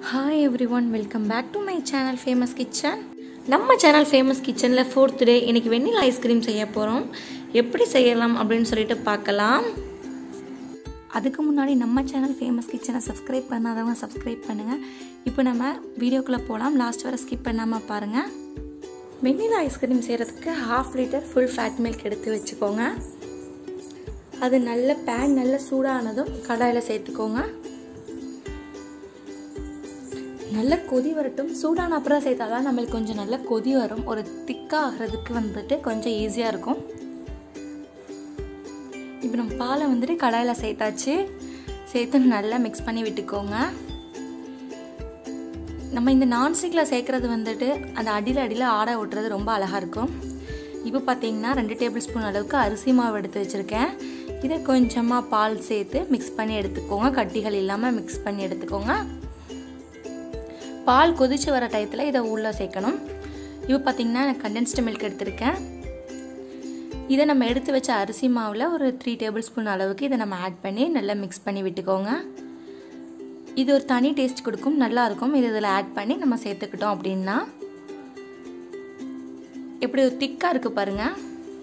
Hi everyone, welcome back to my channel Famous Kitchen. நம்ம channel famous கிச்சன்ல 4th டே இன்னைக்கு vanilla ice cream செய்ய போறோம். எப்படி செய்யலாம் அப்படினு சொல்லிட்டு பார்க்கலாம். அதுக்கு முன்னாடி நம்ம சேனல் ஃபேமஸ் கிச்சனை சப்ஸ்கிரைப் பண்ணாதவங்க சப்ஸ்கிரைப் பண்ணுங்க. இப்போ நம்ம வீடியோக்குள்ள போலாம். லாஸ்ட் வரை ஸ்கிப் பண்ணாம பாருங்க. வெண்ணிலா ஐஸ்கிரீம் செய்யறதுக்கு 1/2 லிட்டர் ஃபுல் ஃபேட் மில்க் எடுத்து வெச்சுக்கோங்க. அது நல்ல pan நல்ல சூடானதும் கடாயில சேர்த்துக்கோங்க. நல்ல கொதி வரட்டும். சூடான அப்புறம் சேர்த்தாதான் நம்மளுக்கு கொஞ்சம் நல்ல கொதி வரும். ஒரு திக்கா ஆகிறதுக்கு வந்துட்டு கொஞ்சம் ஈஸியாக இருக்கும். இப்போ நம்ம பாலை வந்துட்டு கடாயில் சேர்த்தாச்சு. சேர்த்து நல்லா மிக்ஸ் பண்ணி விட்டுக்கோங்க. நம்ம இந்த நான்ஸ்டிக்கில் சேர்க்குறது வந்துட்டு அந்த அடியில் ஆடை ஓட்டுறது ரொம்ப அழகாக இருக்கும். இப்போ பார்த்தீங்கன்னா 2 டேபிள் ஸ்பூன் அளவுக்கு அரிசி மாவு எடுத்து வச்சுருக்கேன். இதை கொஞ்சமாக பால் சேர்த்து மிக்ஸ் பண்ணி எடுத்துக்கோங்க. கட்டிகள் இல்லாமல் மிக்ஸ் பண்ணி எடுத்துக்கோங்க. பால் கொதிச்சு வர டயத்தில் இதை உள்ளே சேர்க்கணும். இப்போ பார்த்தீங்கன்னா நான் கண்டென்ஸ்டு மில்க் எடுத்திருக்கேன். இதை நம்ம எடுத்து வச்ச அரிசி மாவில் ஒரு 3 டேபிள் ஸ்பூன் அளவுக்கு இதை நம்ம ஆட் பண்ணி நல்லா மிக்ஸ் பண்ணி விட்டுக்கோங்க. இது ஒரு தனி டேஸ்ட் கொடுக்கும், நல்லாயிருக்கும். இது இதில் ஆட் பண்ணி நம்ம சேர்த்துக்கிட்டோம் அப்படின்னா எப்படி ஒரு திக்காக இருக்குது பாருங்கள்.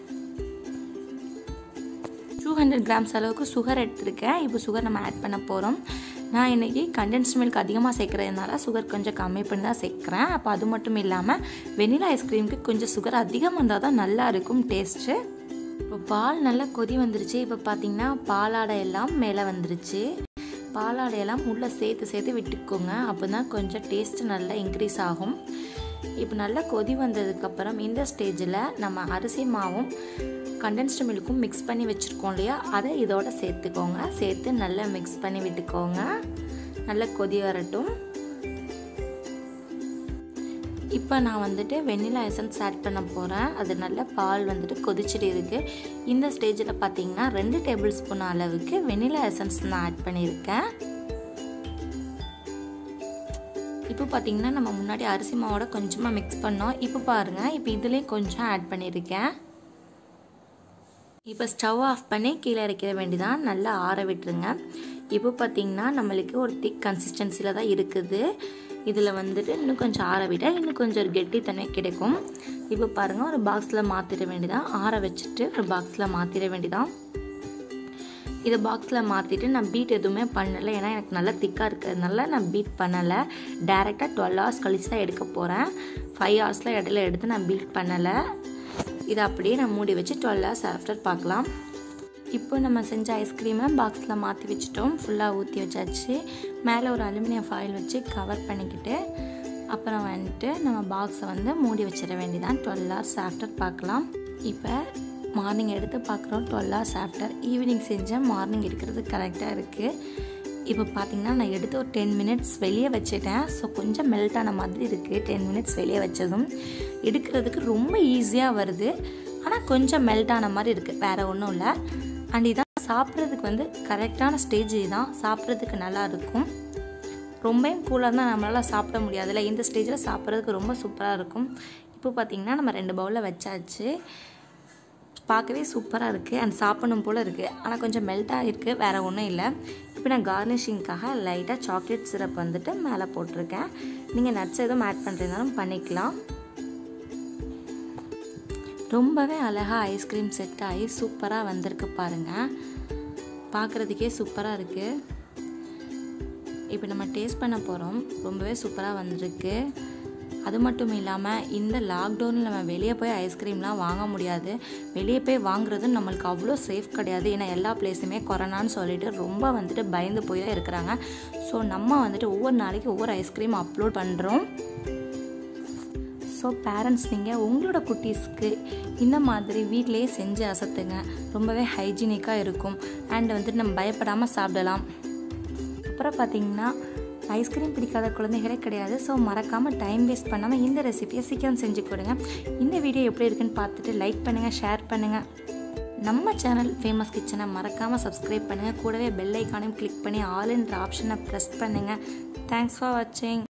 200 கிராம்ஸ் அளவுக்கு சுகர் எடுத்திருக்கேன். இப்போ சுகர் நம்ம ஆட் பண்ண போகிறோம். நான் இன்றைக்கி கண்டென்ஸ்ட் மில்க் அதிகமாக சேர்க்குறதுனால சுகர் கொஞ்சம் கம்மி பண்ணி தான் சேர்க்குறேன். அப்போ அது மட்டும் இல்லாமல் வெண்ணிலா ஐஸ்கிரீமுக்கு கொஞ்சம் சுகர் அதிகமாக இருந்தால் தான் நல்லா இருக்கும் டேஸ்ட்டு. இப்போ பால் நல்லா கொதி வந்துருச்சு. இப்போ பார்த்திங்கன்னா பாலாடை எல்லாம் மேலே வந்துருச்சு. பாலாடையெல்லாம் உள்ளே சேர்த்து விட்டுக்கோங்க. அப்போ தான் கொஞ்சம் டேஸ்ட்டு நல்லா இன்க்ரீஸ் ஆகும். இப்போ நல்லா கொதி வந்ததுக்கப்புறம் இந்த ஸ்டேஜில் நம்ம அரிசி மாவும் கண்டென்ஸ்டு மில்க்கும் மிக்ஸ் பண்ணி வச்சுருக்கோம் இல்லையா, அதை இதோட சேர்த்துக்கோங்க. சேர்த்து நல்லா மிக்ஸ் பண்ணி விட்டுக்கோங்க. நல்லா கொதி வரட்டும். இப்போ நான் வந்துட்டு வெண்ணிலா எசன்ஸ் ஆட் பண்ண போகிறேன். அது நல்ல பால் வந்துட்டு கொதிச்சுட்டு இருக்குது. இந்த ஸ்டேஜில் பார்த்தீங்கன்னா 2 டேபிள் ஸ்பூன் அளவுக்கு வெண்ணிலா எசன்ஸ் நான் ஆட் பண்ணியிருக்கேன். இப்போ பார்த்தீங்கன்னா நம்ம முன்னாடி அரிசி மாவோட கொஞ்சமாக மிக்ஸ் பண்ணோம். இப்போ பாருங்கள், இப்போ இதுலேயும் கொஞ்சம் ஆட் பண்ணியிருக்கேன். இப்போ ஸ்டவ் ஆஃப் பண்ணி கீழே இறக்கிற வேண்டிதான். நல்லா ஆற விட்டுருங்க. இப்போ பார்த்தீங்கன்னா நம்மளுக்கு ஒரு திக் கன்சிஸ்டன்சியில் தான் இருக்குது. இதில் வந்துட்டு இன்னும் கொஞ்சம் ஆற விட இன்னும் கொஞ்சம் ஒரு கெட்டித்தன்மை கிடைக்கும். இப்போ பாருங்கள், ஒரு பாக்ஸில் மாற்றிட வேண்டியதான். ஆற வச்சுட்டு ஒரு பாக்ஸில் மாற்றிட வேண்டியதான். இதை பாக்ஸில் மாற்றிட்டு நான் பீட் எதுவுமே பண்ணலை. ஏன்னா எனக்கு நல்லா திக்காக இருக்கிறதுனால நான் பீட் பண்ணலை. டேரெக்டாக 12 ஹவர்ஸ் கழிச்சு தான் எடுக்க போகிறேன். 5 ஹவர்ஸில் இடையில எடுத்து நான் பீட் பண்ணலை. இதை அப்படியே நான் மூடி வச்சு 12 ஹவர்ஸ் ஆஃப்டர் பார்க்கலாம். இப்போ நம்ம செஞ்ச ஐஸ்கிரீமை பாக்ஸில் மாற்றி வச்சுட்டோம். ஃபுல்லாக ஊற்றி வச்சாச்சு. மேலே ஒரு அலுமினியம் ஃபாயில் வச்சு கவர் பண்ணிக்கிட்டு அப்புறம் வந்துட்டு நம்ம பாக்ஸை வந்து மூடி வச்சிட வேண்டியதான். 12 ஹவர்ஸ் ஆஃப்டர் பார்க்கலாம். இப்போ மார்னிங் எடுத்து பார்க்குறோம். 12 ஹவர்ஸ் ஆஃப்டர் ஈவினிங் செஞ்சேன். மார்னிங் எடுக்கிறது கரெக்டாக இருக்குது. இப்போ பார்த்தீங்கன்னா நான் எடுத்து ஒரு 10 மினிட்ஸ் வெளியே வச்சுட்டேன். ஸோ கொஞ்சம் மெல்ட் ஆன மாதிரி இருக்குது. 10 மினிட்ஸ் வெளியே வச்சதும் எடுக்கிறதுக்கு ரொம்ப ஈஸியாக வருது. ஆனால் கொஞ்சம் மெல்ட் ஆன மாதிரி இருக்குது, வேறு ஒன்றும் இல்லை. அண்ட் இதான் சாப்பிட்றதுக்கு வந்து கரெக்டான ஸ்டேஜ் தான். சாப்பிட்றதுக்கு நல்லா இருக்கும். ரொம்பவும் கூலாக இருந்தால் நம்மளால் சாப்பிட முடியாதுல்ல. இந்த ஸ்டேஜில் சாப்பிட்றதுக்கு ரொம்ப சூப்பராக இருக்கும். இப்போ பார்த்திங்கன்னா நம்ம 2 பவுலில் வச்சாச்சு. பார்க்கவே சூப்பராக இருக்குது அண்ட் சாப்பிடணும் போல் இருக்குது. ஆனால் கொஞ்சம் மெல்ட்டாக இருக்குது, வேறு ஒன்றும் இல்லை. இப்போ நான் கார்னிஷிங்காக லைட்டாக சாக்லேட் சிரப் வந்துட்டு மேலே போட்டிருக்கேன். நீங்கள் நட்ஸ் எதுவும் ஆட் பண்ணுறதுனாலும் பண்ணிக்கலாம். ரொம்பவே அழகாக ஐஸ்கிரீம் செட் ஆகி சூப்பராக வந்திருக்கு பாருங்கள். பார்க்குறதுக்கே சூப்பராக இருக்குது. இப்போ நம்ம டேஸ்ட் பண்ண போகிறோம். ரொம்பவே சூப்பராக வந்திருக்கு. அது மட்டும் இல்லாமல் இந்த லாக்டவுனில் நம்ம வெளியே போய் ஐஸ்கிரீம்லாம் வாங்க முடியாது. வெளியே போய் வாங்குறது நம்மளுக்கு அவ்வளோ சேஃப் கிடையாது. ஏன்னா எல்லா பிளேஸுமே கொரோனான்னு சொல்லிட்டு ரொம்ப வந்துட்டு பயந்து போய் தான் இருக்கிறாங்க. ஸோ நம்ம வந்துட்டு ஒவ்வொரு நாளைக்கு ஒவ்வொரு ஐஸ்கிரீம் அப்லோட் பண்ணுறோம். ஸோ பேரண்ட்ஸ் நீங்கள் உங்களோட குட்டீஸ்க்கு இந்த மாதிரி வீட்டிலேயே செஞ்சு அசத்துங்க. ரொம்பவே ஹைஜீனிக்காக இருக்கும். அண்ட் வந்துட்டு நம்ம பயப்படாமல் சாப்பிடலாம். அப்புறம் பார்த்திங்கன்னா ஐஸ்கிரீம் பிடிக்காத குழந்தைகளே கிடையாது. ஸோ மறக்காமல் டைம் வேஸ்ட் பண்ணாமல் இந்த ரெசிபியை சீக்கிரம் செஞ்சு கொடுங்க. இந்த வீடியோ எப்படி இருக்குன்னு பார்த்துட்டு லைக் பண்ணுங்கள், ஷேர் பண்ணுங்கள். நம்ம சேனல் ஃபேமஸ் கிச்சனை மறக்காமல் சப்ஸ்கிரைப் பண்ணுங்கள். கூடவே பெல் ஐக்கானையும் கிளிக் பண்ணி ஆல் என்ற ஆப்ஷனை ப்ரெஸ் பண்ணுங்கள். தேங்க்ஸ் ஃபார் வாட்சிங்.